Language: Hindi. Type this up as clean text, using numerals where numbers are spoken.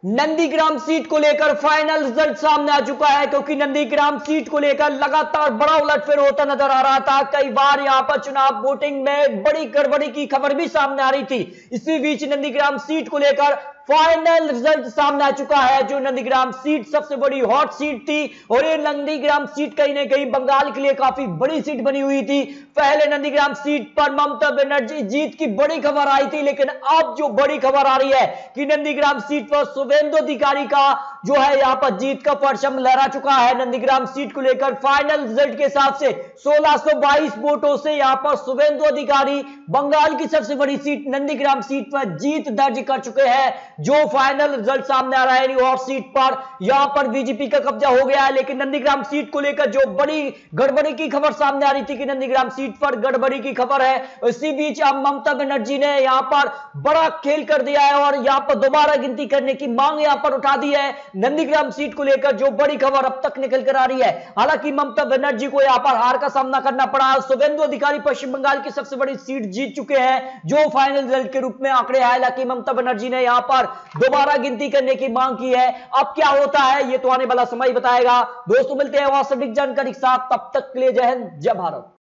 नंदीग्राम सीट को लेकर फाइनल रिजल्ट सामने आ चुका है, क्योंकि नंदीग्राम सीट को लेकर लगातार बड़ा उलटफेर होता नजर आ रहा था। कई बार यहां पर चुनाव वोटिंग में बड़ी गड़बड़ी की खबर भी सामने आ रही थी। इसी बीच नंदीग्राम सीट को लेकर फाइनल रिजल्ट सामने आ चुका है। जो नंदीग्राम सीट सबसे बड़ी हॉट सीट थी और ये नंदीग्राम सीट कहीं ना कहीं बंगाल के लिए काफी बड़ी सीट बनी हुई थी। पहले नंदीग्राम सीट पर ममता बनर्जी जीत की बड़ी खबर आई थी, लेकिन अब जो बड़ी खबर आ रही है कि नंदीग्राम सीट पर शुभेंदु अधिकारी का जो है यहां पर जीत का परचम लहरा चुका है। नंदीग्राम सीट को लेकर फाइनल रिजल्ट के हिसाब से 1622 वोटों से यहां पर शुभेंदु अधिकारी बंगाल की सबसे बड़ी सीट नंदीग्राम सीट पर जीत दर्ज कर चुके हैं। जो फाइनल रिजल्ट सामने आ रहा है और सीट पर यहां पर बीजेपी का कब्जा हो गया है। लेकिन नंदीग्राम सीट को लेकर जो बड़ी गड़बड़ी की खबर सामने आ रही थी कि नंदीग्राम सीट पर गड़बड़ी की खबर है, इसी बीच अब ममता बनर्जी ने यहां पर बड़ा खेल कर दिया है और यहां पर दोबारा गिनती करने की मांग यहां पर उठा दी है। नंदीग्राम सीट को लेकर जो बड़ी खबर अब तक निकल कर आ रही है, हालांकि ममता बनर्जी को यहां पर हार का सामना करना पड़ा। शुभेंदु अधिकारी पश्चिम बंगाल की सबसे बड़ी सीट जीत चुके हैं जो फाइनल रिजल्ट के रूप में आंकड़े आए। हालांकि ममता बनर्जी ने यहां पर दोबारा गिनती करने की मांग की है। अब क्या होता है ये तो आने वाला समय बताएगा। दोस्तों मिलते हैं वहां सटीक जानकारी के साथ, तब तक के लिए जय हिंद जय भारत।